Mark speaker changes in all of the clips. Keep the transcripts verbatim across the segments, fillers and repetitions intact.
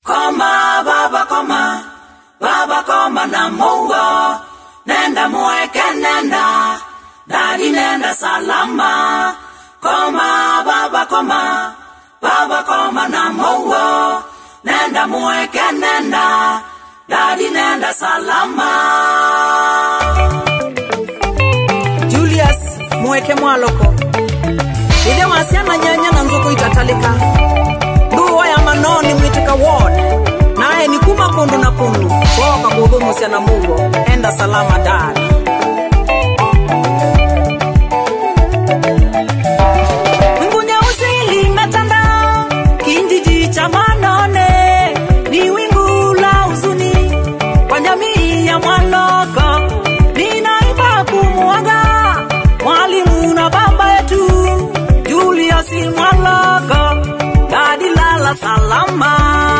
Speaker 1: Koma baba koma, baba koma na Mungu. Nenda mweke nenda, dadi nenda salama. Koma baba koma, baba koma na Mungu. Nenda mweke nenda, dadi nenda salama.
Speaker 2: Julius mweke mwaloko ile wasiana nyanya na nzuko itatalika duwa ya manoni mwitika ward nae ni kuma kundu na kundu kwa kuhudumu siana Mungu. Enda salama dad. Mbunya usili metanda kinjiji cha manone ni wingu la huzuni kwa jamii ya mwaloko. Ninaiba kumuaga mwalimu na baba yetu Julius Mwaloko, dadi lala salama.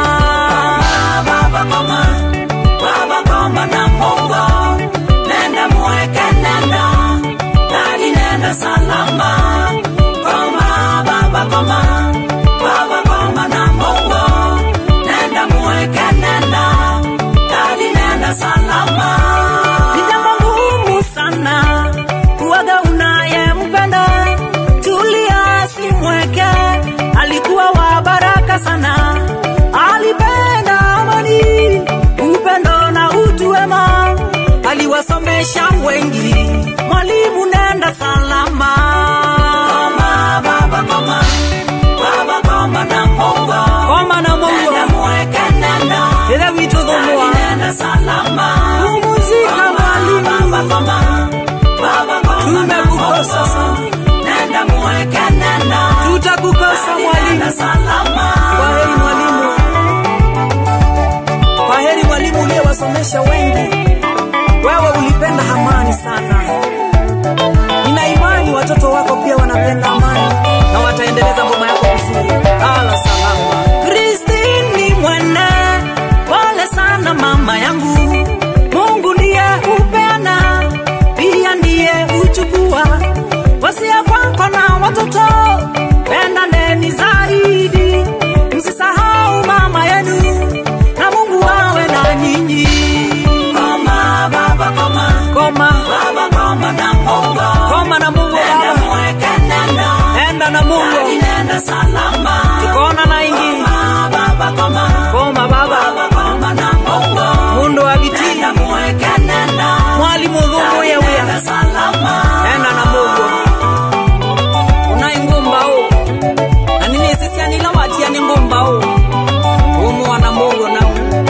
Speaker 1: Baba koma, baba koma na Mungu. Nenda mweke nenda, dadi nenda salama. Koma baba koma, baba koma na Mungu. Nenda mweke nenda, dadi nenda salama.
Speaker 2: Ni jambo ngumu sana kuaga unaye mpenda. Julius Mweke alikuwa wa baraka sana, alipenda amani, upendo na utu wema, aliwasomesha wengi. Mwalimu nenda salama.
Speaker 1: Koma baba koma, baba koma na Mungu.
Speaker 2: Koma na Mungu.
Speaker 1: Nenda mweke nenda,
Speaker 2: ile vitu dhumua
Speaker 1: nenda salama.
Speaker 2: Kumuzika mwalimu.
Speaker 1: Baba koma, baba koma na
Speaker 2: Tumekukosa sana.
Speaker 1: Nenda mweke nenda,
Speaker 2: Tutakukosa mwalimu.
Speaker 1: salama.
Speaker 2: Kwaheri mwalimu. Kwaheri mwalimu uliyewasomesha wengi. Wewe ulipenda amani sana. Nina imani watoto wako pia wanapenda amani na wataendeleza ngoma yako vizuri. Ala salama. Christine Mwene, pole sana mama yangu. Mungu ndiye upeana, pia ndiye uchukua. Wasia kwako na watoto, penda ndeni zaidi. Msisahau mama yenu, na Mungu awe na nyinyi.
Speaker 1: Koma baba koma,
Speaker 2: Koma,
Speaker 1: baba koma na Mungu.
Speaker 2: koma na Mungu
Speaker 1: Nenda
Speaker 2: baba.
Speaker 1: mweke nenda,
Speaker 2: Enda na Mungu.
Speaker 1: nenda salama.
Speaker 2: Tukona na ingi.
Speaker 1: Koma baba koma,
Speaker 2: Koma baba.
Speaker 1: baba koma na Mungu.
Speaker 2: Mundu wa biti.
Speaker 1: Nenda mweke nenda,
Speaker 2: Mwalimu dhumu ya
Speaker 1: nenda
Speaker 2: wea.
Speaker 1: salama.
Speaker 2: Enda na Mungu. Unaingumba o. Na nini sisi anila watia ni ngumba o. Umu wana Mungu na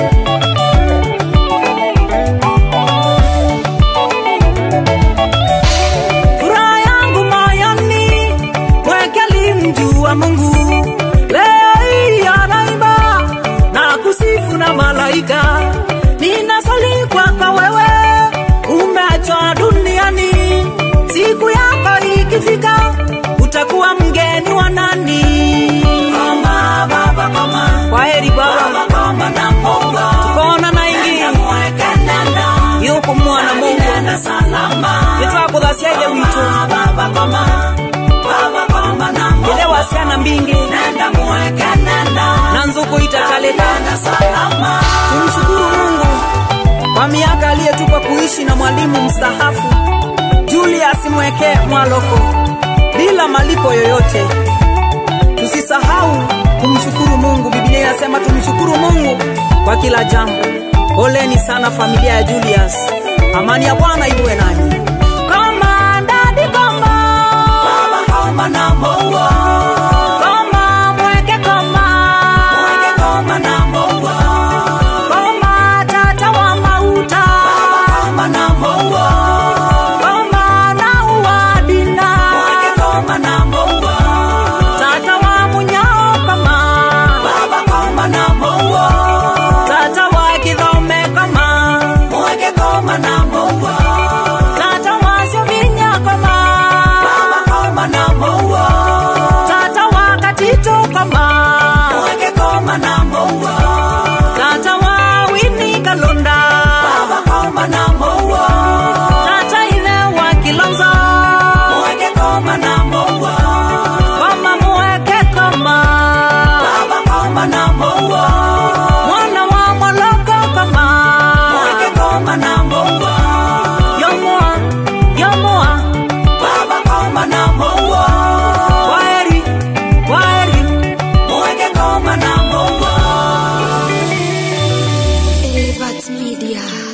Speaker 2: furaha yangu moyoni, mweke alimjua Mungu. Leo hii anaimba na kusifu na malaika. Ninasali kwako wewe, umeachwa duniani. Siku yako ikifika, utakuwa mgeni wa nani?
Speaker 1: Koma baba koma,
Speaker 2: Kwaheri baba.
Speaker 1: baba koma na Mungu.
Speaker 2: Kona na ingi.
Speaker 1: Nenda mweke nenda,
Speaker 2: Yuko mwana Mungu.
Speaker 1: nenda salama.
Speaker 2: Yetwa kudhasia ile witu.
Speaker 1: Baba koma, baba koma na Mungu.
Speaker 2: Ile wasiana mbingi.
Speaker 1: Nenda mweke nenda,
Speaker 2: Na nzuku itakaleka.
Speaker 1: nenda salama.
Speaker 2: Tumshukuru Mungu kwa miaka aliyetupa kuishi na mwalimu mstahafu Julius Mweke Mwaloko bila malipo yoyote. Tusisahau kumshukuru Mungu. Biblia inasema tumshukuru Mungu kwa kila jambo. Poleni sana familia ya Julius. Amani ya Bwana iwe nanyi. Koma dadi koma.
Speaker 1: Baba koma na Mungu.
Speaker 2: Koma Mweke koma.
Speaker 1: Mweke koma na Mungu.
Speaker 2: Koma tata wa mauta.
Speaker 1: Koma na Mungu.
Speaker 2: Koma na uwadina.
Speaker 1: Mweke koma na Mungu.
Speaker 2: Tata wa munyao koma.
Speaker 1: Baba koma na Mungu.
Speaker 2: Tata wa kidhome koma.
Speaker 1: Mweke koma na Mungu.
Speaker 2: Tata wa shovinya koma.
Speaker 1: Baba koma na Mungu.
Speaker 2: Tata wa katito koma.
Speaker 1: Mweke koma na Mungu.
Speaker 2: Tata wa wini kalonda.
Speaker 1: Baba koma na Mungu.
Speaker 2: Tata ile wa kilonzo.
Speaker 1: Mweke koma na Mungu.
Speaker 2: Koma Mweke koma.
Speaker 1: Baba koma na Mungu.
Speaker 3: Media.